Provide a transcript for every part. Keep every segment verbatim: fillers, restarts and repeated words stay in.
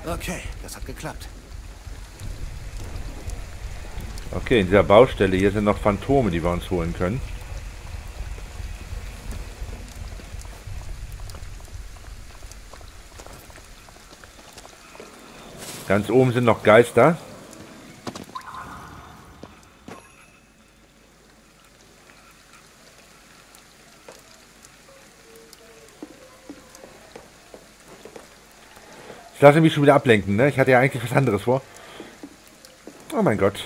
Okay, das hat geklappt. Okay, in dieser Baustelle hier sind noch Phantome, die wir uns holen können. Ganz oben sind noch Geister. Ich lasse mich schon wieder ablenken, ne? Ich hatte ja eigentlich was anderes vor. Oh mein Gott.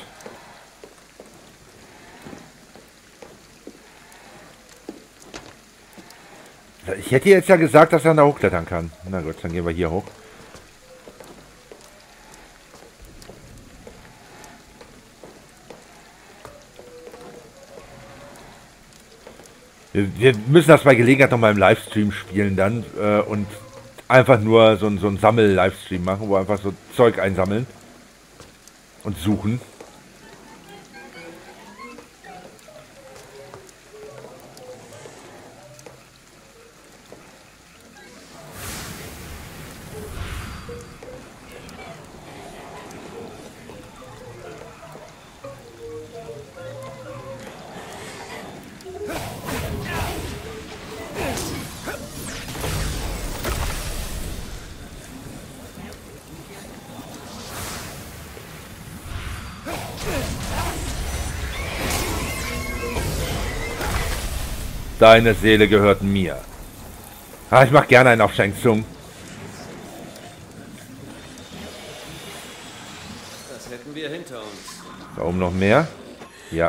Ich hätte jetzt ja gesagt, dass er da hochklettern kann. Na gut, dann gehen wir hier hoch. Wir, wir müssen das bei Gelegenheit noch mal im Livestream spielen dann äh, und einfach nur so, so einen Sammel-Livestream machen, wo wir einfach so Zeug einsammeln und suchen. Deine Seele gehört mir. Ah, ich mache gerne einen auf Shang Tsung. Das hätten wir hinter uns. Da oben noch mehr. Ja.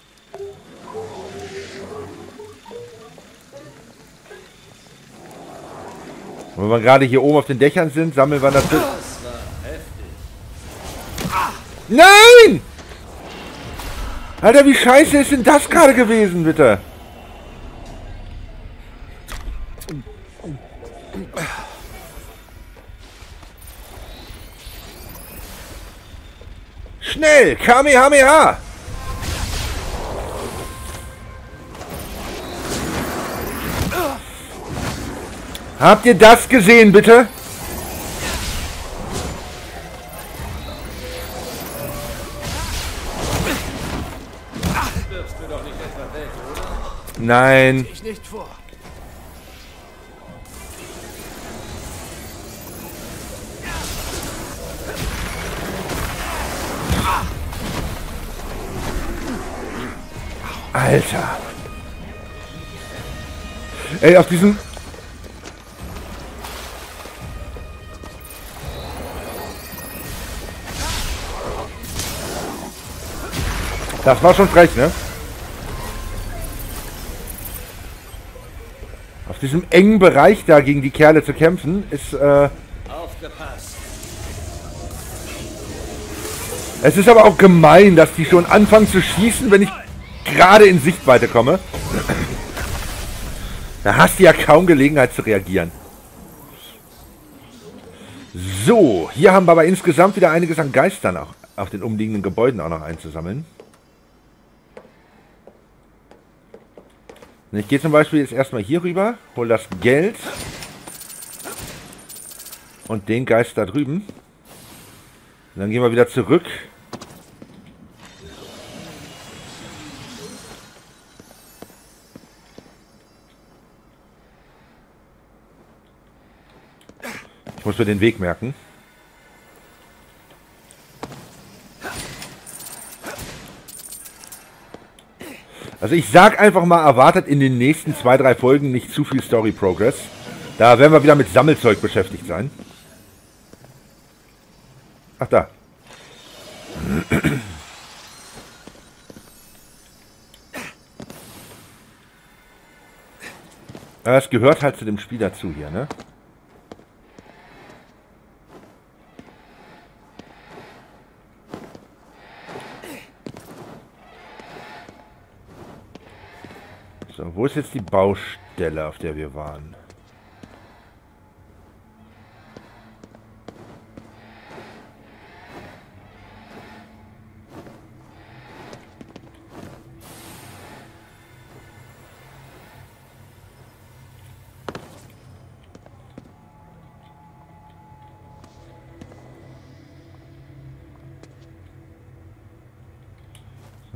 Und wenn wir gerade hier oben auf den Dächern sind, sammeln wir natürlich... Das war heftig. Nein! Alter, wie scheiße ist denn das gerade gewesen, bitte? Schnell! Kamehameha! Habt ihr das gesehen, bitte? Wirfst du doch nicht etwa weg, oder? Nein. Ich nicht vor. Alter. Ey, auf diesem... Das war schon frech, ne? Auf diesem engen Bereich da gegen die Kerle zu kämpfen, ist, äh... Aufgepasst. Es ist aber auch gemein, dass die schon anfangen zu schießen, wenn ich gerade in Sichtweite komme. Da hast du ja kaum Gelegenheit zu reagieren. So, hier haben wir aber insgesamt wieder einiges an Geistern auch auf den umliegenden Gebäuden auch noch einzusammeln. Ich gehe zum Beispiel jetzt erstmal hier rüber, hole das Geld und den Geist da drüben. Und dann gehen wir wieder zurück. Ich muss mir den Weg merken. Also ich sag einfach mal, erwartet in den nächsten zwei, drei Folgen nicht zu viel Story Progress. Da werden wir wieder mit Sammelzeug beschäftigt sein. Ach da. Es gehört halt zu dem Spiel dazu hier, ne? So, wo ist jetzt die Baustelle, auf der wir waren?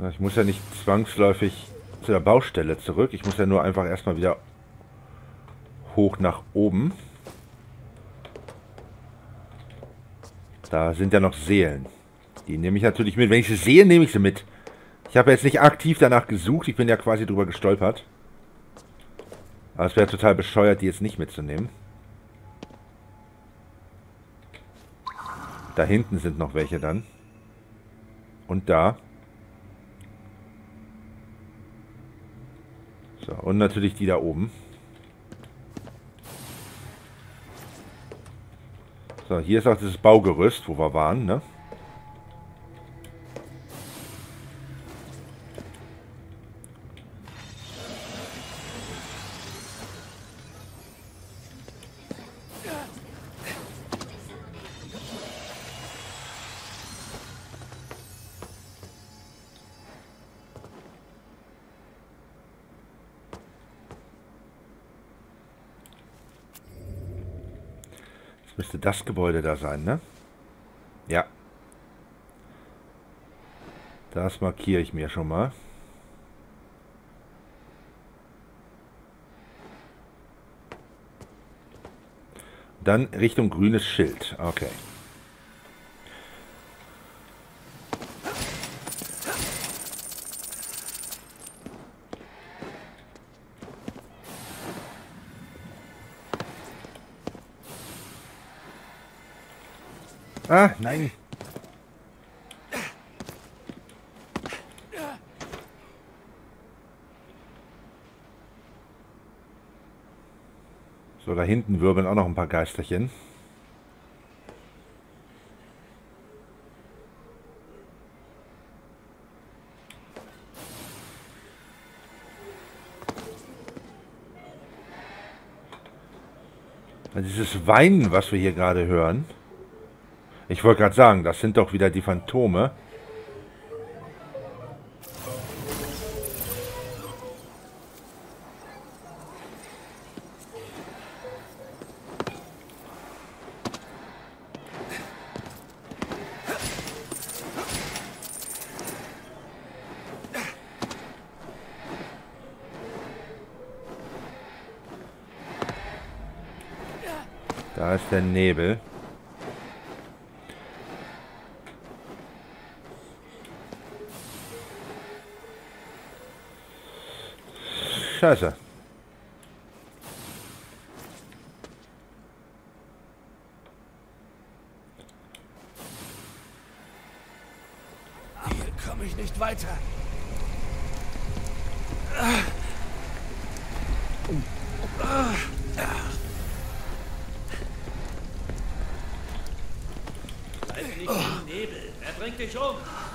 Ich muss ja nicht zwangsläufig zu der Baustelle zurück. Ich muss ja nur einfach erstmal wieder hoch nach oben. Da sind ja noch Seelen. Die nehme ich natürlich mit. Wenn ich sie sehe, nehme ich sie mit. Ich habe jetzt nicht aktiv danach gesucht. Ich bin ja quasi drüber gestolpert. Aber es wäre total bescheuert, die jetzt nicht mitzunehmen. Da hinten sind noch welche dann. Und da. So, und natürlich die da oben. So, hier ist auch dieses Baugerüst, wo wir waren, ne? Müsste das Gebäude da sein, ne? Ja. Das markiere ich mir schon mal. Dann Richtung grünes Schild. Okay. Ah, nein. So, da hinten wirbeln auch noch ein paar Geisterchen. Dieses Weinen, was wir hier gerade hören. Ich wollte gerade sagen, das sind doch wieder die Phantome. Da ist der Nebel. Scheiße. Hier komme ich nicht weiter. Bleib nicht im Nebel. Er bringt dich um.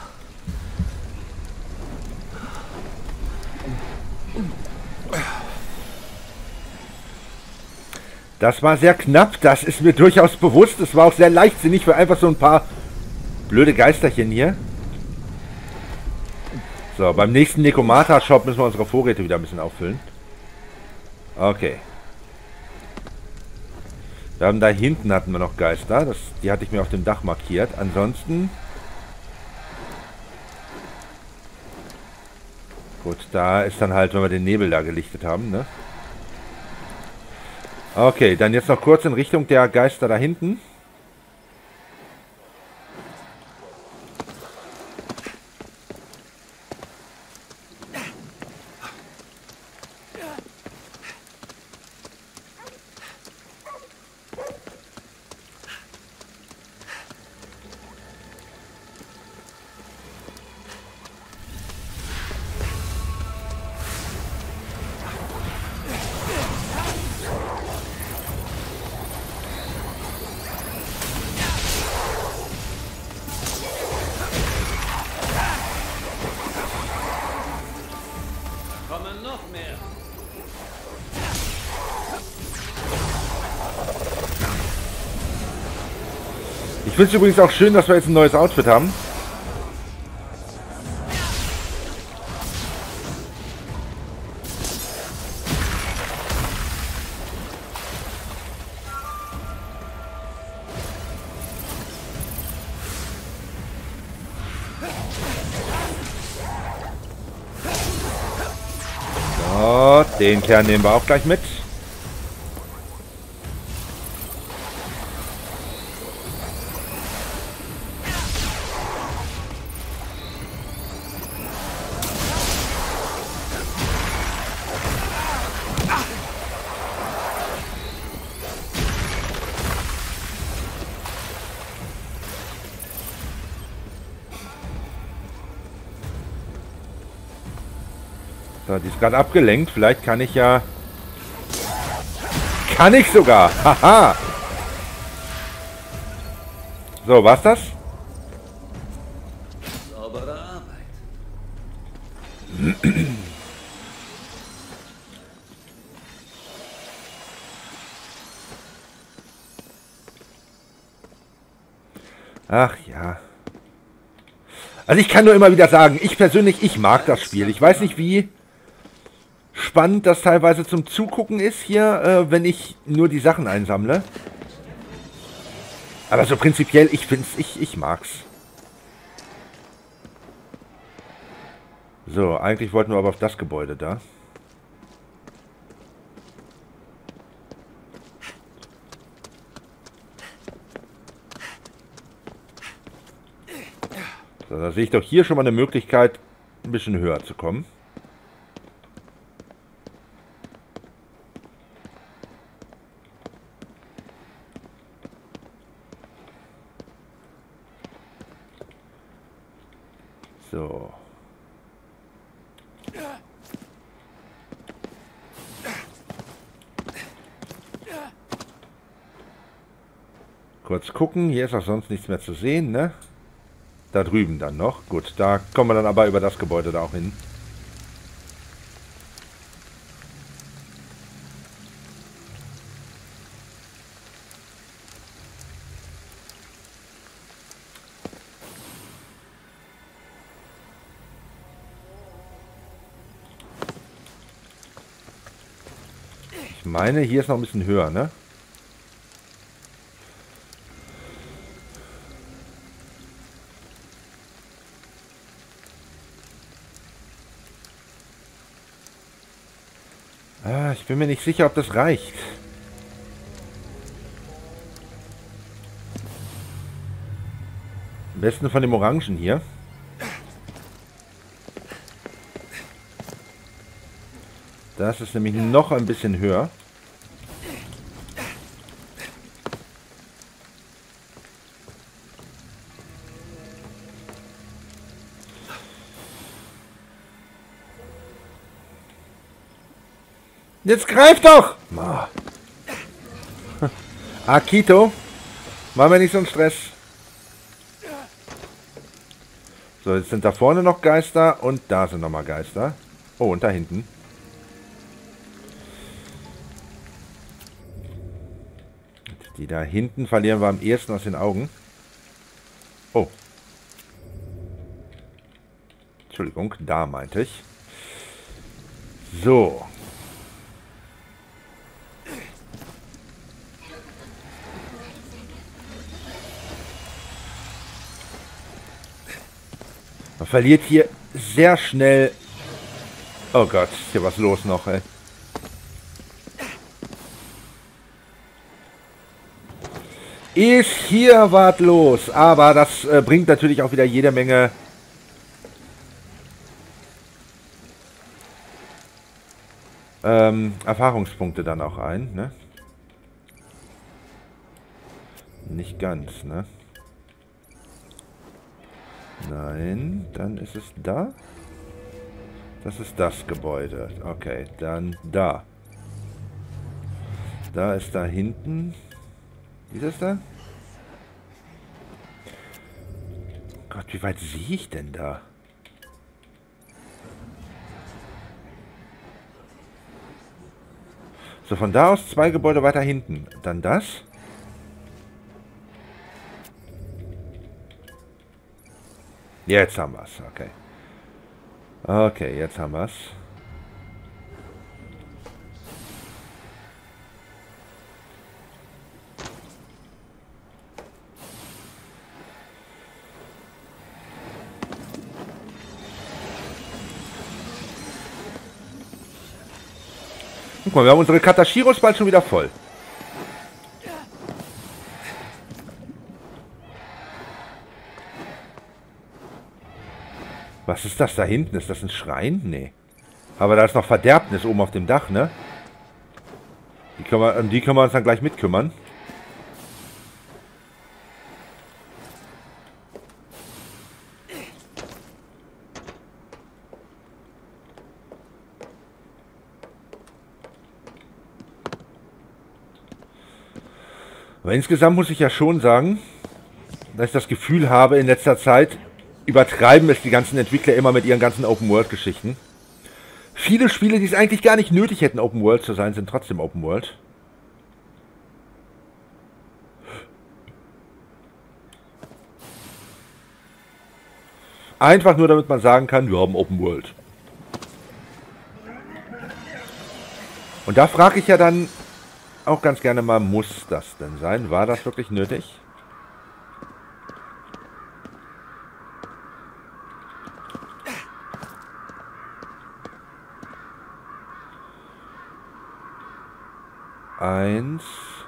Das war sehr knapp, das ist mir durchaus bewusst. Es war auch sehr leichtsinnig für einfach so ein paar blöde Geisterchen hier. So, beim nächsten Nekomata-Shop müssen wir unsere Vorräte wieder ein bisschen auffüllen. Okay. Wir haben da hinten hatten wir noch Geister. Das, die hatte ich mir auf dem Dach markiert. Ansonsten... Gut, da ist dann halt, wenn wir den Nebel da gelichtet haben, ne? Okay, dann jetzt noch kurz in Richtung der Geister da hinten. Kommen noch mehr. Ich finde es übrigens auch schön, dass wir jetzt ein neues Outfit haben. Den Kern nehmen wir auch gleich mit. So, die ist gerade abgelenkt. Vielleicht kann ich ja... Kann ich sogar! Haha! So, war's das? Saubere Arbeit. Ach ja. Also ich kann nur immer wieder sagen, ich persönlich, ich mag das Spiel. Ich weiß nicht, wie spannend das teilweise zum Zugucken ist hier, äh, wenn ich nur die Sachen einsammle. Aber so prinzipiell, ich find's, ich, ich mag's. So, eigentlich wollten wir aber auf das Gebäude da. So, da sehe ich doch hier schon mal eine Möglichkeit, ein bisschen höher zu kommen. So. Kurz gucken, hier ist auch sonst nichts mehr zu sehen, ne? Da drüben dann noch. Gut, da kommen wir dann aber über das Gebäude da auch hin. Ich meine, hier ist noch ein bisschen höher, ne? Ah, ich bin mir nicht sicher, ob das reicht. Am besten von dem Orangen hier. Das ist nämlich noch ein bisschen höher. Jetzt greif doch! Oh. Akito, mach mir nicht so einen Stress. So, jetzt sind da vorne noch Geister und da sind nochmal Geister. Oh, und da hinten. Die da hinten verlieren wir am ehesten aus den Augen. Oh. Entschuldigung, da meinte ich. So. Man verliert hier sehr schnell... Oh Gott, ist hier was los noch, ey. Ist hier was los. Aber das äh, bringt natürlich auch wieder jede Menge... Ähm, Erfahrungspunkte dann auch ein, ne? Nicht ganz, ne? Nein, dann ist es da. Das ist das Gebäude. Okay, dann da. Da ist da hinten. Wie ist das da? Gott, wie weit sehe ich denn da? So, von da aus zwei Gebäude weiter hinten. Dann das. Jetzt haben wir es. Okay. Okay, jetzt haben wir es. mal, wir haben unsere Katashiros bald schon wieder voll. Was ist das da hinten? Ist das ein Schrein? Nee. Aber da ist noch Verderbnis oben auf dem Dach, ne? Die können wir, um die können wir uns dann gleich mitkümmern. Aber insgesamt muss ich ja schon sagen, dass ich das Gefühl habe, in letzter Zeit übertreiben es die ganzen Entwickler immer mit ihren ganzen Open-World-Geschichten. Viele Spiele, die es eigentlich gar nicht nötig hätten, Open-World zu sein, sind trotzdem Open-World. Einfach nur, damit man sagen kann, wir haben Open-World. Und da frage ich ja dann auch ganz gerne mal, muss das denn sein? War das wirklich nötig? Eins,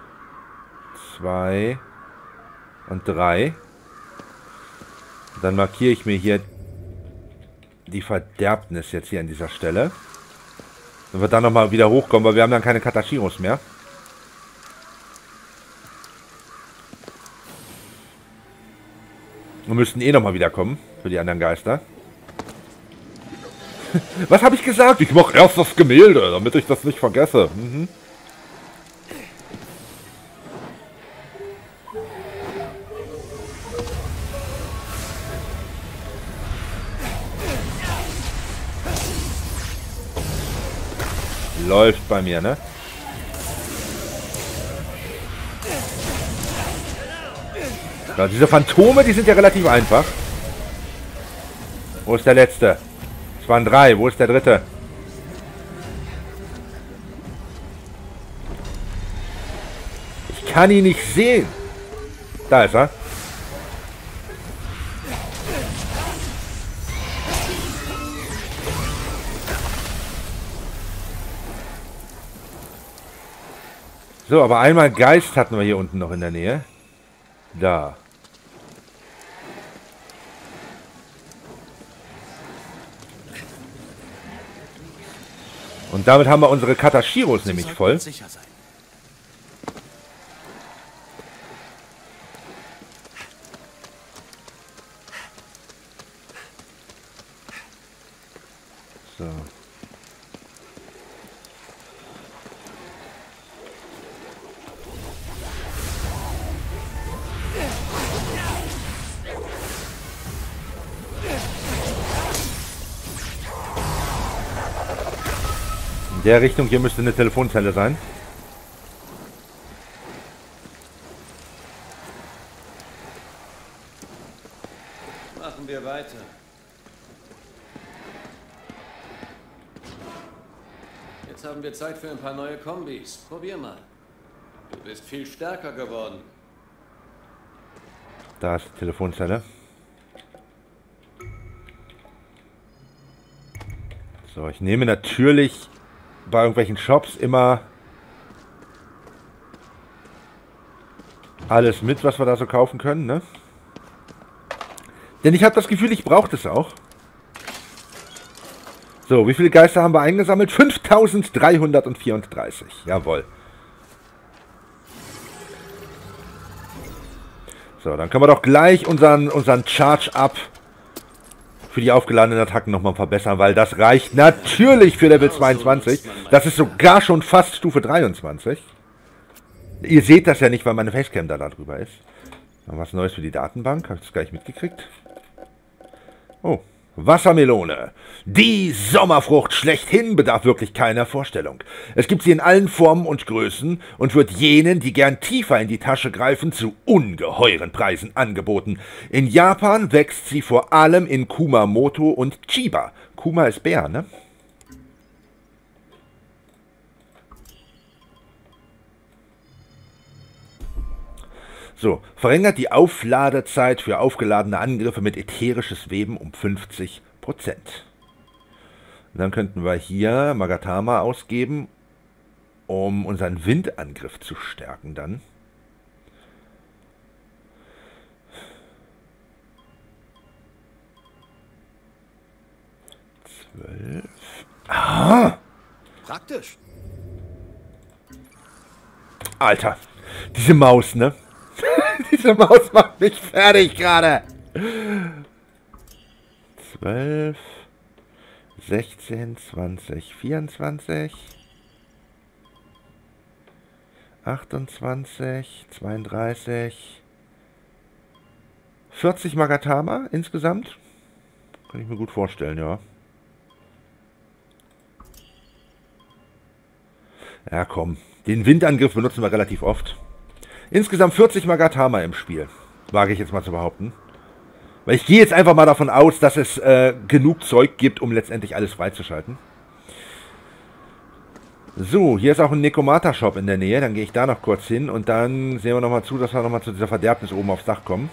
zwei und drei. Dann markiere ich mir hier die Verderbnis jetzt hier an dieser Stelle. Wenn wir dann nochmal wieder hochkommen, weil wir haben dann keine Katashiros mehr. Wir müssten eh nochmal wiederkommen für die anderen Geister. Was habe ich gesagt? Ich mache erst das Gemälde, damit ich das nicht vergesse. Mhm. Läuft bei mir, ne? Ja, diese Phantome, die sind ja relativ einfach. Wo ist der letzte? Es waren drei. Wo ist der dritte? Ich kann ihn nicht sehen. Da ist er. So, aber einmal Geist hatten wir hier unten noch in der Nähe. Da. Und damit haben wir unsere Katashiros nämlich voll. So. In der Richtung hier müsste eine Telefonzelle sein. Machen wir weiter. Jetzt haben wir Zeit für ein paar neue Kombis. Probier mal. Du bist viel stärker geworden. Da ist die Telefonzelle. So, ich nehme natürlich bei irgendwelchen Shops immer alles mit, was wir da so kaufen können, ne? Denn ich habe das Gefühl, ich brauche das auch. So, wie viele Geister haben wir eingesammelt? fünftausenddreihundertvierunddreißig. Jawohl. So, dann können wir doch gleich unseren, unseren Charge-Up für die aufgeladenen Attacken nochmal verbessern, weil das reicht natürlich für Level zweiundzwanzig. Das ist sogar schon fast Stufe dreiundzwanzig. Ihr seht das ja nicht, weil meine Facecam da, da drüber ist. Noch was Neues für die Datenbank. Habe ich das gar nicht mitgekriegt? Oh, Wassermelone. Die Sommerfrucht schlechthin bedarf wirklich keiner Vorstellung. Es gibt sie in allen Formen und Größen und wird jenen, die gern tiefer in die Tasche greifen, zu ungeheuren Preisen angeboten. In Japan wächst sie vor allem in Kumamoto und Chiba. Kuma ist Bär, ne? So, verringert die Aufladezeit für aufgeladene Angriffe mit ätherisches Weben um fünfzig Prozent. Dann könnten wir hier Magatama ausgeben um unseren Windangriff zu stärken dann. zwölf. Ah! Praktisch. Alter, diese Maus, ne? Diese Maus macht mich fertig gerade. zwölf, sechzehn, zwanzig, vierundzwanzig, achtundzwanzig, zweiunddreißig, vierzig Magatama insgesamt. Kann ich mir gut vorstellen, ja. Ja, komm. Den Windangriff benutzen wir relativ oft. Insgesamt vierzig Magatama im Spiel. Wage ich jetzt mal zu behaupten. Weil ich gehe jetzt einfach mal davon aus, dass es äh, genug Zeug gibt, um letztendlich alles freizuschalten. So, hier ist auch ein Nekomata-Shop in der Nähe. Dann gehe ich da noch kurz hin und dann sehen wir nochmal zu, dass wir nochmal zu dieser Verderbnis oben aufs Dach kommen.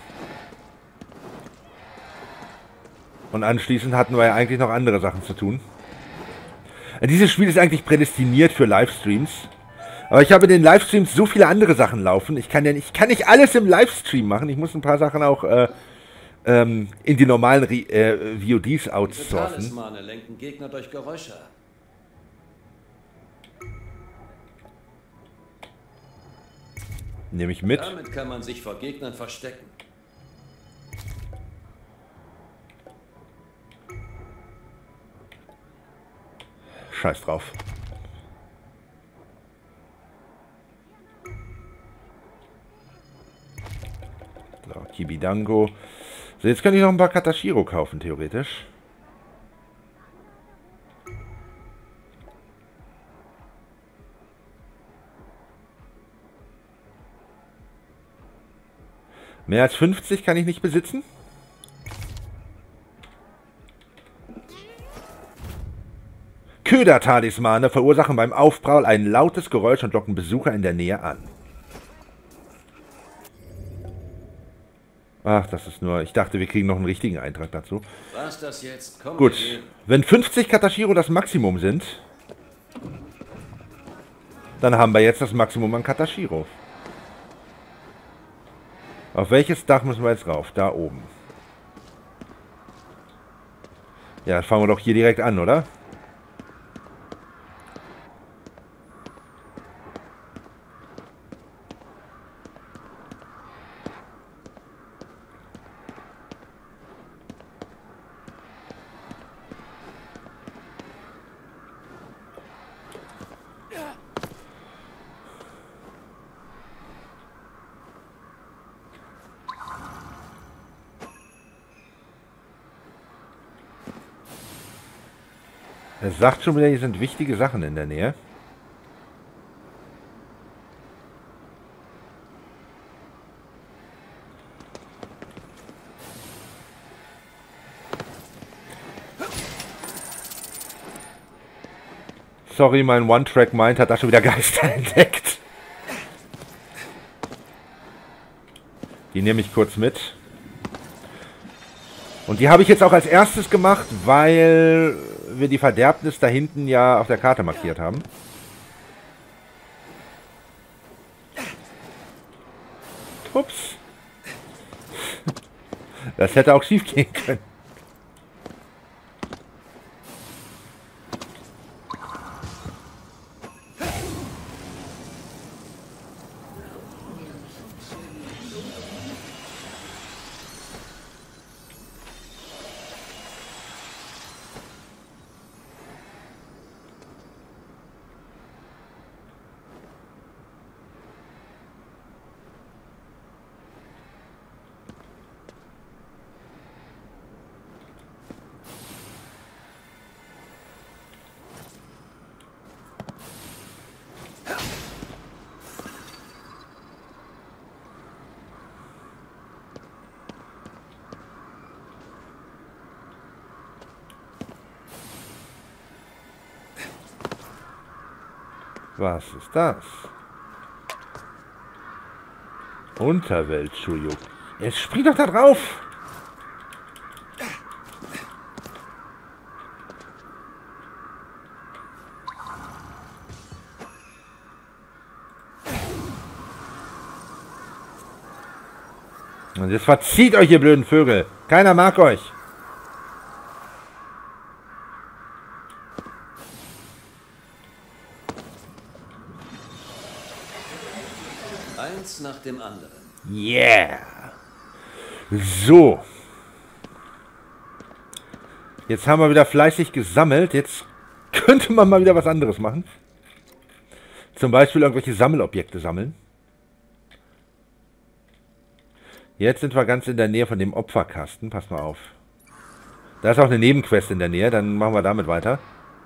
Und anschließend hatten wir ja eigentlich noch andere Sachen zu tun. Dieses Spiel ist eigentlich prädestiniert für Livestreams. Aber ich habe in den Livestreams so viele andere Sachen laufen. Ich kann ja nicht, ich kann nicht alles im Livestream machen. Ich muss ein paar Sachen auch äh, ähm, in die normalen äh, V O Ds outsourcen. Diese Talismane lenken Gegner durch Geräusche. Nehme ich mit. Damit kann man sich vor Gegnern verstecken. Scheiß drauf. So, Kibidango. So, jetzt kann ich noch ein paar Katashiro kaufen, theoretisch. Mehr als fünfzig kann ich nicht besitzen. Köder-Talismane verursachen beim Aufprall ein lautes Geräusch und locken Besucher in der Nähe an. Ach, das ist nur... Ich dachte, wir kriegen noch einen richtigen Eintrag dazu. Was das jetzt? Komm, gut, wenn fünfzig Katashiro das Maximum sind, dann haben wir jetzt das Maximum an Katashiro. Auf welches Dach müssen wir jetzt rauf? Da oben. Ja, fangen wir doch hier direkt an, oder? Er sagt schon wieder, hier sind wichtige Sachen in der Nähe. Sorry, mein One-Track-Mind hat da schon wieder Geister entdeckt. Die nehme ich kurz mit. Und die habe ich jetzt auch als erstes gemacht, weil wir die Verderbnis da hinten ja auf der Karte markiert haben. Ups. Das hätte auch schief gehen können. Was ist das? Unterwelt-Shuyo. Jetzt spring doch da drauf! Und jetzt verzieht euch, ihr blöden Vögel. Keiner mag euch. Eins nach dem anderen. Yeah. So. Jetzt haben wir wieder fleißig gesammelt. Jetzt könnte man mal wieder was anderes machen. Zum Beispiel irgendwelche Sammelobjekte sammeln. Jetzt sind wir ganz in der Nähe von dem Opferkasten. Pass mal auf. Da ist auch eine Nebenquest in der Nähe. Dann machen wir damit weiter.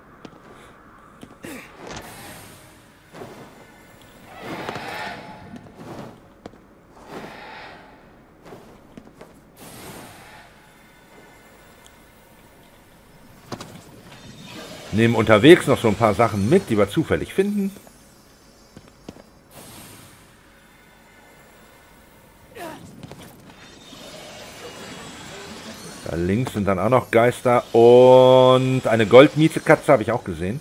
Nehmen unterwegs noch so ein paar Sachen mit, die wir zufällig finden. Da links sind dann auch noch Geister und eine Goldmiezekatze habe ich auch gesehen.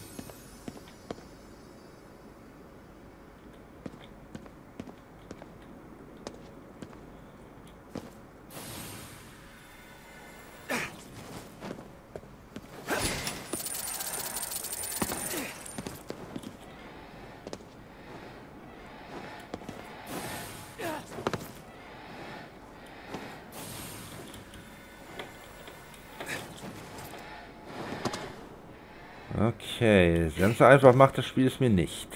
Okay, ganz so einfach macht das Spiel es mir nicht.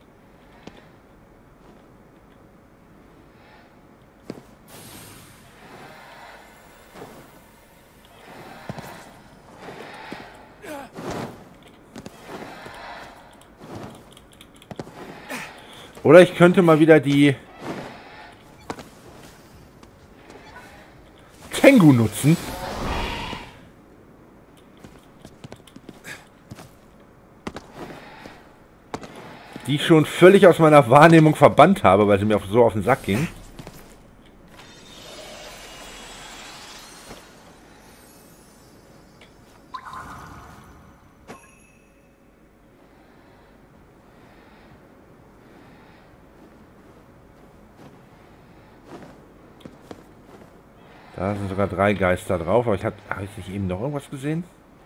Oder ich könnte mal wieder die Tengu nutzen. Die ich schon völlig aus meiner Wahrnehmung verbannt habe, weil sie mir so auf den Sack ging. Da sind sogar drei Geister drauf, aber ich habe hab ich nicht eben noch irgendwas gesehen?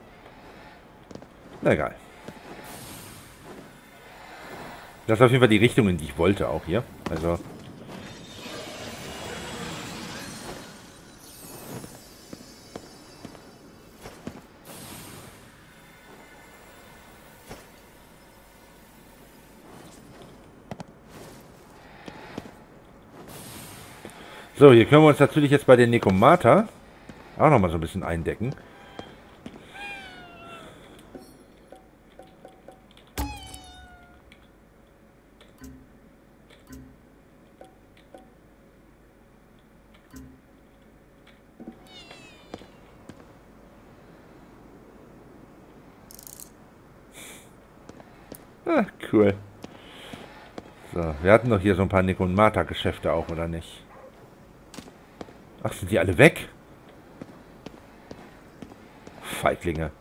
Na egal. Das ist auf jeden Fall die Richtung, in die ich wollte auch hier. Also. So, hier können wir uns natürlich jetzt bei den Nekomata auch nochmal so ein bisschen eindecken. Ah, cool. So, wir hatten doch hier so ein paar Nekomata-Geschäfte auch, oder nicht? Ach, sind die alle weg? Feiglinge.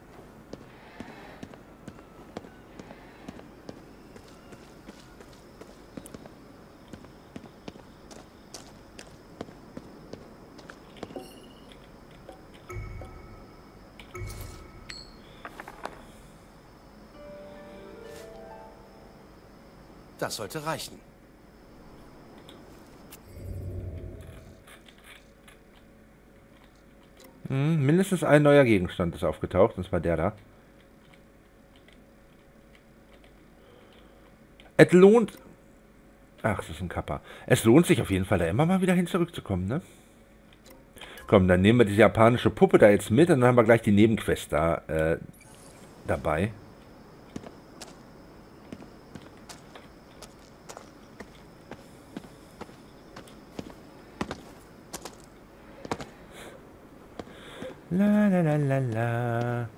Das sollte reichen. Hm, mindestens ein neuer Gegenstand ist aufgetaucht, das war der da. Es lohnt... Ach, das ist ein Kappa. Es lohnt sich auf jeden Fall, da immer mal wieder hin zurückzukommen, ne? Komm, dann nehmen wir diese japanische Puppe da jetzt mit und dann haben wir gleich die Nebenquest da äh, dabei. La la la la la.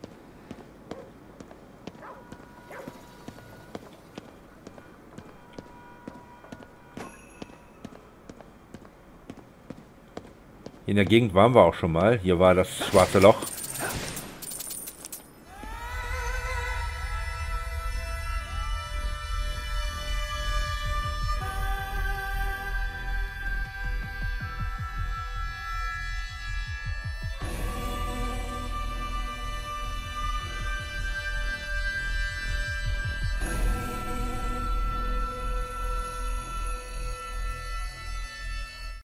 In der Gegend waren wir auch schon mal. Hier war das schwarze Loch.